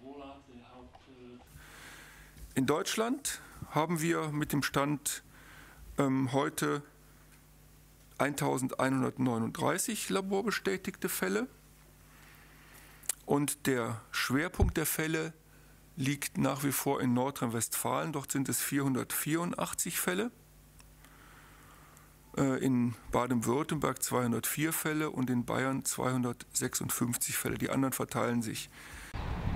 In Deutschland haben wir mit dem Stand heute 1139 laborbestätigte Fälle und der Schwerpunkt der Fälle liegt nach wie vor in Nordrhein-Westfalen. Dort sind es 484 Fälle, in Baden-Württemberg 204 Fälle und in Bayern 256 Fälle. Die anderen verteilen sich